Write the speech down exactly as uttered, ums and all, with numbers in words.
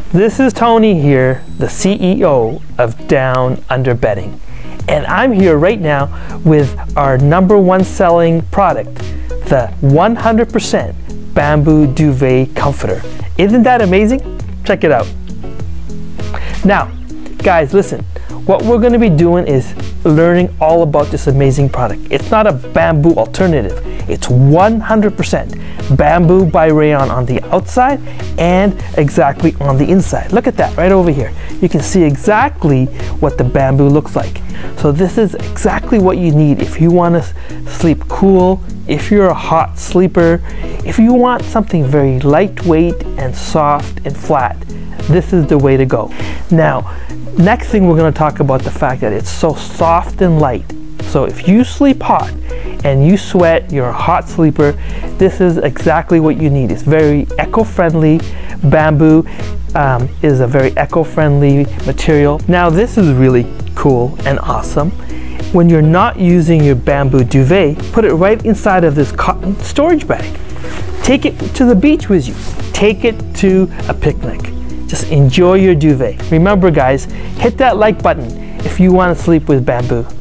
This is Tony here, the C E O of Down Under Bedding. And I'm here right now with our number one selling product, the one hundred percent Bamboo Duvet Comforter. Isn't that amazing? Check it out. Now, guys, listen. What we're going to be doing is learning all about this amazing product. It's not a bamboo alternative. It's one hundred percent bamboo by rayon on the outside and exactly on the inside. Look at that right over here. You can see exactly what the bamboo looks like. So this is exactly what you need if you want to sleep cool, if you're a hot sleeper, if you want something very lightweight and soft and flat. This is the way to go. Now, next thing we're going to talk about the fact that it's so soft and light. So if you sleep hot and you sweat, you're a hot sleeper, this is exactly what you need. It's very eco-friendly. Bamboo um, is a very eco-friendly material. Now this is really cool and awesome. When you're not using your bamboo duvet, put it right inside of this cotton storage bag. Take it to the beach with you. Take it to a picnic. Just enjoy your duvet. Remember guys, hit that like button if you want to sleep with bamboo.